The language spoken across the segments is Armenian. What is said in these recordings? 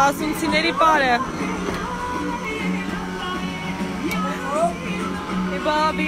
Սասունցիների պարը։ Բաբի։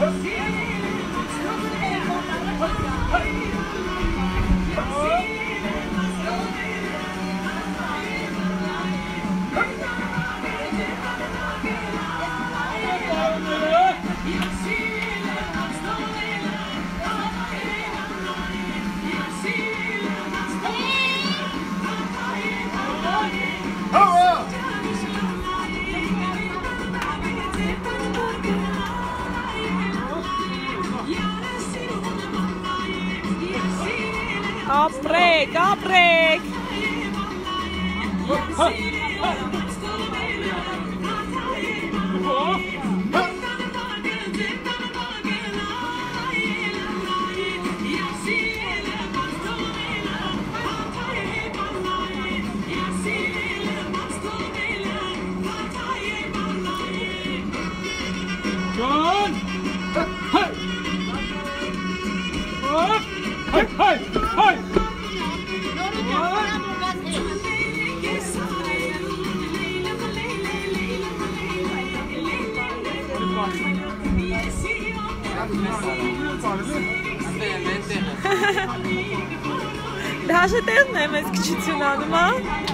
Ապրեք, ապրեք։ Դաշը տեղն է մեզ քչություն անում, հա?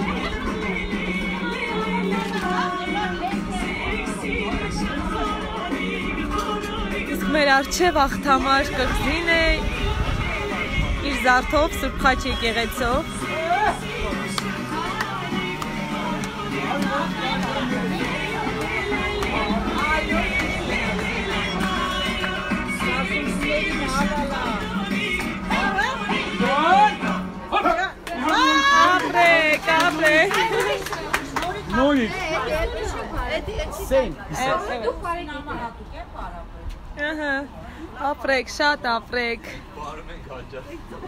Իսկ մեր առջև աղթամար կղզին է իր զարդով Սուրբ Խաչ եկեղեցով։ Նորից։ Սեն։ Ահա, ապրեք, շատ ապրեք։ Բարում ենք հաճախ։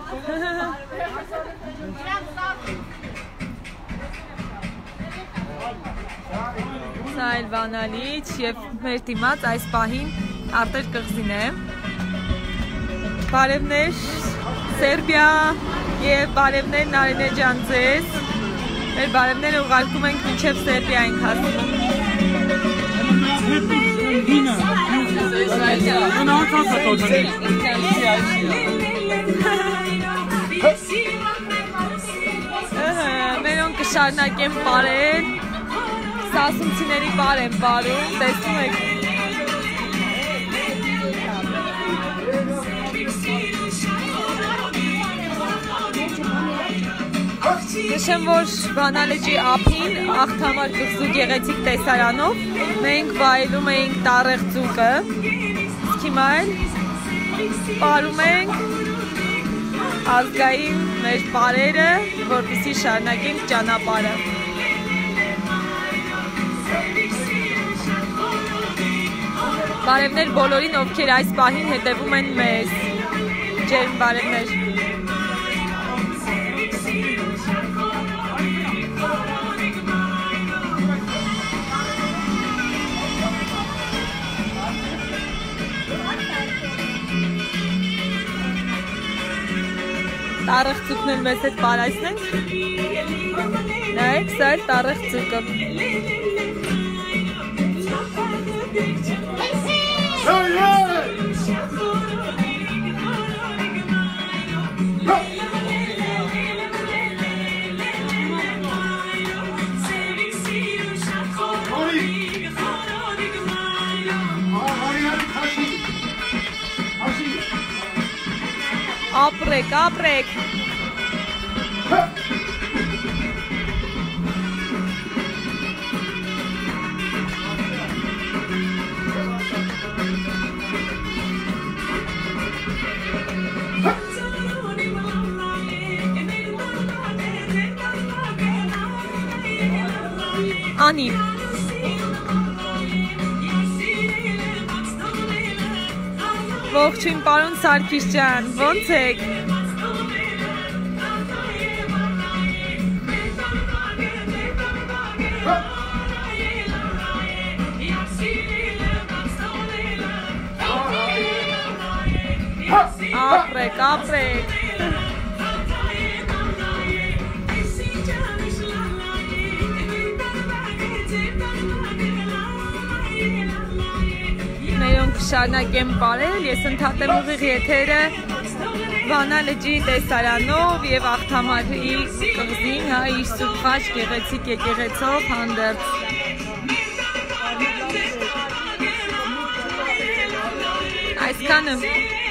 Սա էլ Վանալիչ և մեր դիմաց այս պահին Արտեր կղզին է։ Բարևներ Սերբիա և բարևներ Նարինե ջան ձեզ։ Մեր բարևները ուղարկում ենք մինչև Սերբիա ենք հասնում։ Մերոն կշարունակեմ պարել, սասունցիների պար եմ պարում, տեսնում եք։ Նշեմ, որ Վանալիչի ափին աղթամար կղզու գեղեցիկ տեսարանով մենք վայելում էինք տառեղ ձուկը, իսկ հիմա էլ պարում ենք ազգային մեր պարերը, որպեսզի շարունակենք ճանապարհը։ Բարևներ բոլորին, ովքեր այս պահին հետևում են մեզ։ Ջերմ բարևներ։ Տառեղ ձուկն էլ մեզ հետ պարայսնենք։ Նայեք, սա էլ տառեղ ձուկը։ Ապրեք, ապրեք։ Անի։ Ողջույն պարոն Սարգիս ջան, ո՞նց եք։ Ապրեք, ապրեք։ կշարունակեմ բարել, ես ընդհատեմ ուղիղ եթերը Վանա լճի տեսարանով և Աղթամարի կղզին, հա, իր Սուրբ Խաչ գեղեցիկ եկեղեցով հանդերձ։ Այսքանը